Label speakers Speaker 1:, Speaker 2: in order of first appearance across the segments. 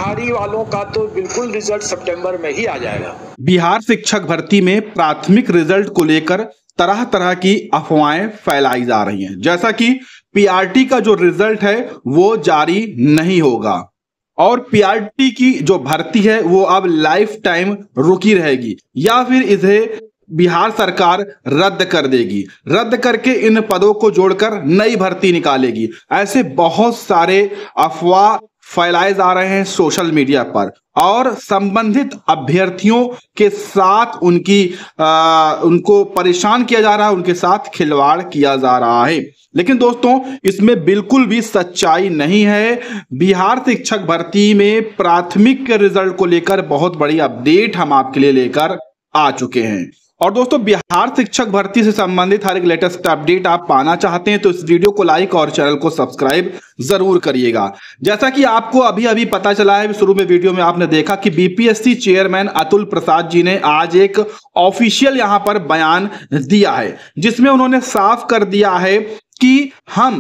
Speaker 1: बिहारी वालों का तो बिल्कुल रिजल्ट सितंबर में ही आ जाएगा।
Speaker 2: बिहार शिक्षक भर्ती में प्राथमिक रिजल्ट को लेकर तरह तरह की अफवाहें फैलाई जा रही हैं। जैसा कि पीआरटी का जो रिजल्ट है वो जारी नहीं होगा और पीआरटी की जो भर्ती है वो अब लाइफ टाइम रुकी रहेगी या फिर इसे बिहार सरकार रद्द कर देगी, रद्द करके इन पदों को जोड़कर नई भर्ती निकालेगी। ऐसे बहुत सारे अफवाह फैलाए जा रहे हैं सोशल मीडिया पर और संबंधित अभ्यर्थियों के साथ उनको परेशान किया जा रहा है, उनके साथ खिलवाड़ किया जा रहा है। लेकिन दोस्तों इसमें बिल्कुल भी सच्चाई नहीं है। बिहार शिक्षक भर्ती में प्राथमिक के रिजल्ट को लेकर बहुत बड़ी अपडेट हम आपके लिए लेकर आ चुके हैं। और दोस्तों बिहार शिक्षक भर्ती से संबंधित हर एक लेटेस्ट अपडेट आप पाना चाहते हैं तो इस वीडियो को लाइक और चैनल को सब्सक्राइब जरूर करिएगा। जैसा कि आपको अभी अभी पता चला है, शुरू में वीडियो में आपने देखा कि बीपीएससी चेयरमैन अतुल प्रसाद जी ने आज एक ऑफिशियल यहां पर बयान दिया है जिसमें उन्होंने साफ कर दिया है कि हम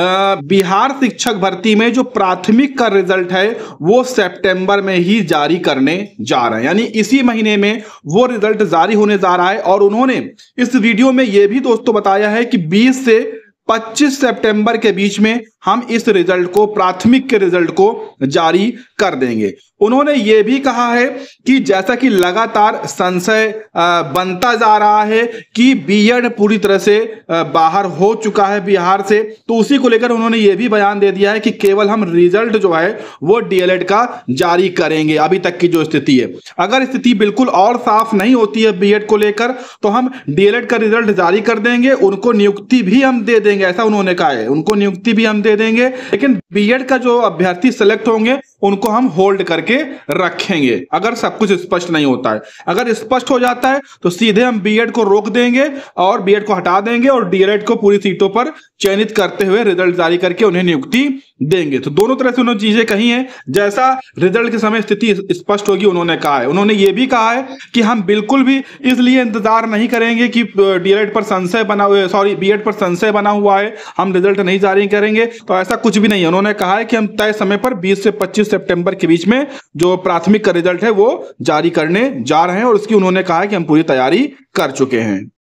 Speaker 2: बिहार शिक्षक भर्ती में जो प्राथमिक का रिजल्ट है वो सितंबर में ही जारी करने जा रहे हैं, यानी इसी महीने में वो रिजल्ट जारी होने जा रहा है। और उन्होंने इस वीडियो में ये भी दोस्तों बताया है कि 20 से 25 सितंबर के बीच में हम इस रिजल्ट को, प्राथमिक के रिजल्ट को जारी कर देंगे। उन्होंने ये भी कहा है कि जैसा कि लगातार संशय बनता जा रहा है कि बीएड पूरी तरह से बाहर हो चुका है बिहार से, तो उसी को लेकर उन्होंने ये भी बयान दे दिया है कि केवल हम रिजल्ट जो है वो डीएलएड का जारी करेंगे। अभी तक की जो स्थिति है, अगर स्थिति बिल्कुल और साफ नहीं होती है बीएड को लेकर तो हम डीएलएड का रिजल्ट जारी कर देंगे, उनको नियुक्ति भी हम दे देंगे, ऐसा उन्होंने कहा है। उनको नियुक्ति भी हम दे देंगे, लेकिन बीएड का जो अभ्यर्थी सेलेक्ट होंगे उनको हम होल्ड करके रखेंगे अगर सब कुछ स्पष्ट नहीं होता है। अगर स्पष्ट हो जाता है तो सीधे हम बीएड को रोक देंगे और बीएड को हटा देंगे और डीएलएड को पूरी सीटों पर चयनित करते हुए रिजल्ट जारी करके उन्हें नियुक्ति देंगे। तो दोनों तरह से उन्होंने चीजें कही हैं। जैसा रिजल्ट के समय स्थिति स्पष्ट होगी उन्होंने कहा है। उन्होंने ये भी कहा है कि हम बिल्कुल भी इसलिए इंतजार नहीं करेंगे कि डीएलएड पर संशय बना हुआ, सॉरी बीएड पर संशय बना हुआ है, हम रिजल्ट नहीं जारी करेंगे, तो ऐसा कुछ भी नहीं है। उन्होंने कहा है कि हम तय समय पर 20 से 25 सितंबर के बीच में जो प्राथमिक का रिजल्ट है वो जारी करने जा रहे हैं और उसकी उन्होंने कहा है कि हम पूरी तैयारी कर चुके हैं।